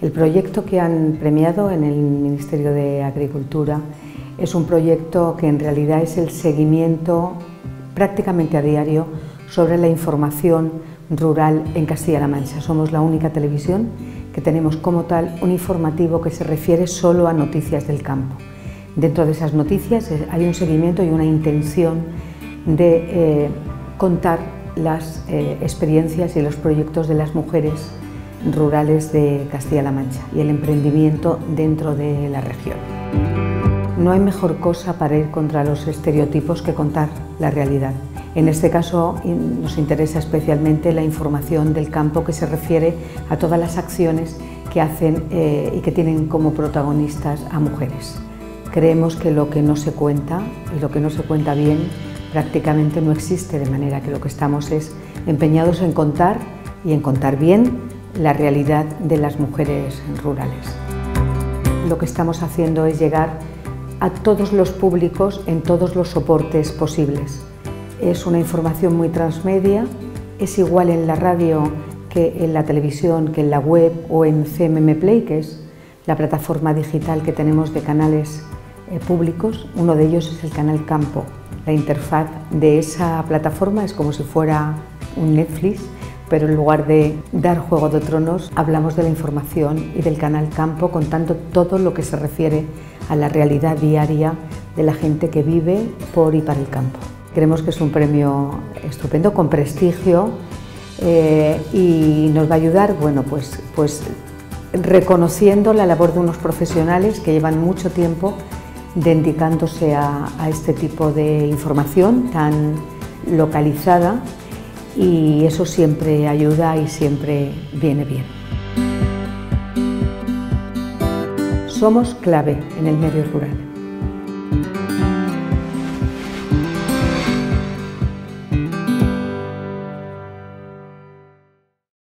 El proyecto que han premiado en el Ministerio de Agricultura es un proyecto que en realidad es el seguimiento prácticamente a diario sobre la información rural en Castilla-La Mancha. Somos la única televisión que tenemos como tal un informativo que se refiere solo a noticias del campo. Dentro de esas noticias hay un seguimiento y una intención de contar las experiencias y los proyectos de las mujeres rurales de Castilla-La Mancha y el emprendimiento dentro de la región. No hay mejor cosa para ir contra los estereotipos que contar la realidad. En este caso nos interesa especialmente la información del campo que se refiere a todas las acciones que hacen y que tienen como protagonistas a mujeres. Creemos que lo que no se cuenta y lo que no se cuenta bien prácticamente no existe, de manera que lo que estamos es empeñados en contar y en contar bien la realidad de las mujeres rurales. Lo que estamos haciendo es llegar a todos los públicos en todos los soportes posibles. Es una información muy transmedia, es igual en la radio que en la televisión, que en la web o en CMM Play, que es la plataforma digital que tenemos de canales públicos. Uno de ellos es el canal Campo. La interfaz de esa plataforma es como si fuera un Netflix, pero en lugar de dar Juego de Tronos, hablamos de la información y del canal Campo, contando todo lo que se refiere a la realidad diaria de la gente que vive por y para el campo. Creemos que es un premio estupendo, con prestigio, y nos va a ayudar, bueno, pues reconociendo la labor de unos profesionales que llevan mucho tiempo dedicándose a este tipo de información tan localizada, y eso siempre ayuda y siempre viene bien. Somos clave en el medio rural.